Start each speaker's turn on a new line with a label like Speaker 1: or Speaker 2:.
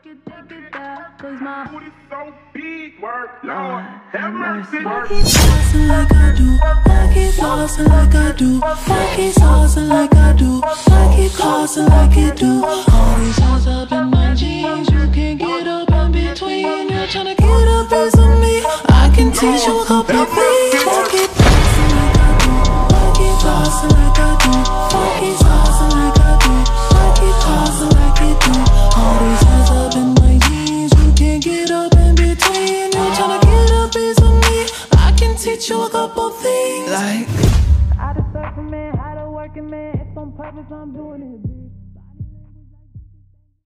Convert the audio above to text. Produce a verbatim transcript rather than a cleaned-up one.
Speaker 1: it, take it down, cause my
Speaker 2: booty so big, word, Lord, have mercy.
Speaker 3: I keep flossing like I do. I keep flossing like I do. I keep saucing like I do. I keep flossing like it do. All these hoes up in my jeans, you can't get up in between. You're tryna get a piece of me. I can teach you a couple things. I keep flossing like I do. I keep flossing like I do. I keep saucing like I do. I keep flossing like it do. All these hoes up in my jeans, you can't get up in between. You're tryna get a piece of me. I can teach you a couple things. Like
Speaker 1: how to surf a man, how to work a man. It's on purpose, I'm doing it, bitch.